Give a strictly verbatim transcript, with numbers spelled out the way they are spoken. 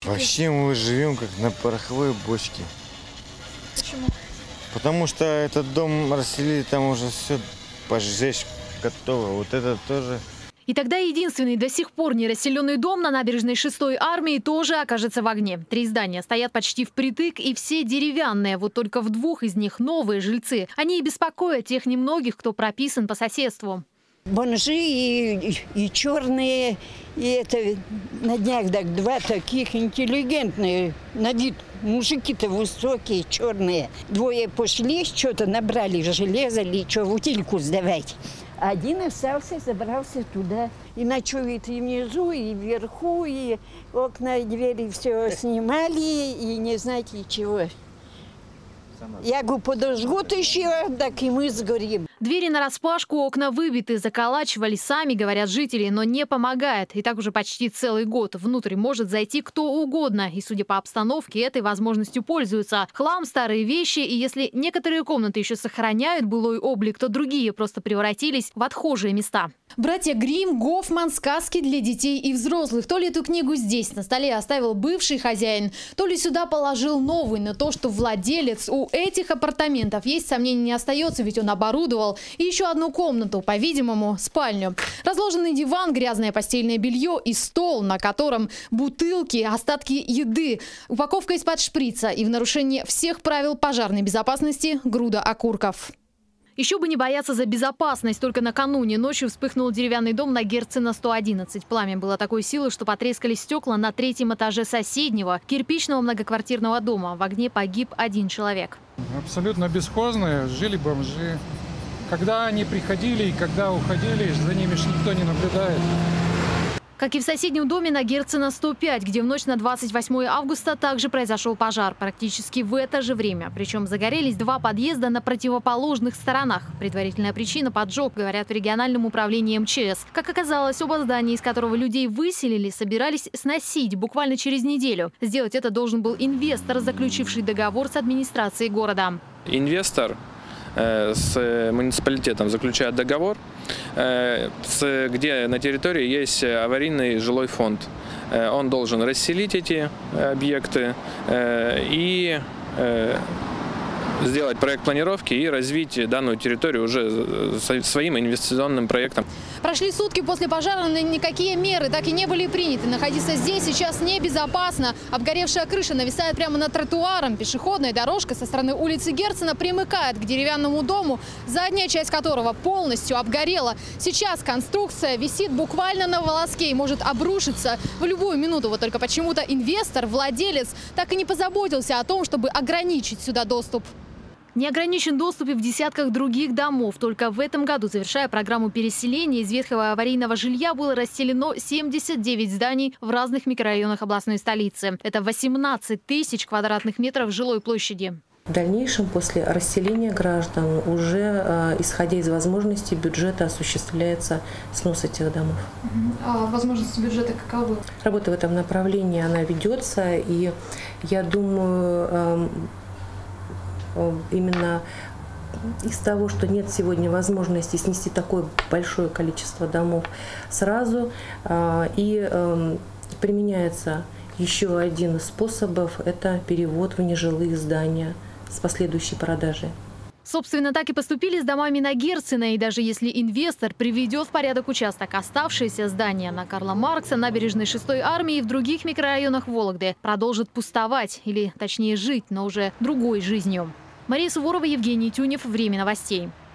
Вообще мы живем как на пороховой бочке. Почему? Потому что этот дом расселили, там уже все пожечь готово. Вот это тоже. И тогда единственный до сих пор не расселенный дом на набережной шестой армии тоже окажется в огне. Три здания стоят почти впритык и все деревянные. Вот только в двух из них новые жильцы. Они и беспокоят тех немногих, кто прописан по соседству. Бомжи и, и, и черные, и это на днях так, два таких интеллигентные, на вид мужики-то высокие, черные. Двое пошли, что-то набрали железо или что, в утильку сдавать. Один остался, забрался туда. И ночует и внизу, и вверху, и окна, и двери все снимали, и не знаете чего. Я говорю, подожгут еще, так и мы сгорим. Двери нараспашку, окна выбиты, заколачивали сами, говорят жители, но не помогает. И так уже почти целый год. Внутрь может зайти кто угодно. И, судя по обстановке, этой возможностью пользуются. Хлам, старые вещи. И если некоторые комнаты еще сохраняют былой облик, то другие просто превратились в отхожие места. Братья Гримм, Гофман, сказки для детей и взрослых. То ли эту книгу здесь на столе оставил бывший хозяин, то ли сюда положил новый. Но то, что владелец у этих апартаментов, есть сомнений не остается, ведь он оборудовал и еще одну комнату, по-видимому, спальню. Разложенный диван, грязное постельное белье и стол, на котором бутылки, остатки еды, упаковка из-под шприца и в нарушение всех правил пожарной безопасности груда окурков. Еще бы не бояться за безопасность. Только накануне ночью вспыхнул деревянный дом на Герцена сто одиннадцать. Пламя было такой силы, что потрескались стекла на третьем этаже соседнего кирпичного многоквартирного дома. В огне погиб один человек. Абсолютно бесхозные, жили бомжи. Когда они приходили и когда уходили, за ними же никто не наблюдает. Как и в соседнем доме на Герцена сто пять, где в ночь на двадцать восьмое августа также произошел пожар. Практически в это же время. Причем загорелись два подъезда на противоположных сторонах. Предварительная причина – поджог, говорят в региональном управлении эм че эс. Как оказалось, оба здания, из которого людей выселили, собирались сносить буквально через неделю. Сделать это должен был инвестор, заключивший договор с администрацией города. Инвестор с муниципалитетом заключает договор, где на территории есть аварийный жилой фонд. Он должен расселить эти объекты и сделать проект планировки и развить данную территорию уже своим инвестиционным проектом. Прошли сутки после пожара, но никакие меры так и не были приняты. Находиться здесь сейчас небезопасно. Обгоревшая крыша нависает прямо над тротуаром. Пешеходная дорожка со стороны улицы Герцена примыкает к деревянному дому, задняя часть которого полностью обгорела. Сейчас конструкция висит буквально на волоске и может обрушиться в любую минуту. Вот только почему-то инвестор, владелец, так и не позаботился о том, чтобы ограничить сюда доступ. Не ограничен доступ и в десятках других домов. Только в этом году, завершая программу переселения, из ветхого аварийного жилья было расселено семьдесят девять зданий в разных микрорайонах областной столицы. Это восемнадцать тысяч квадратных метров жилой площади. В дальнейшем, после расселения граждан, уже исходя из возможностей бюджета, осуществляется снос этих домов. А возможности бюджета каковы? Работа в этом направлении, она ведется, и я думаю, именно из того, что нет сегодня возможности снести такое большое количество домов сразу, и применяется еще один из способов – это перевод в нежилые здания с последующей продажей. Собственно, так и поступили с домами на Герцена. И даже если инвестор приведет в порядок участок, оставшиеся здания на Карла Маркса, набережной шестой армии и в других микрорайонах Вологды продолжат пустовать, или точнее жить, но уже другой жизнью. Мария Суворова, Евгений Тюнев. Время новостей.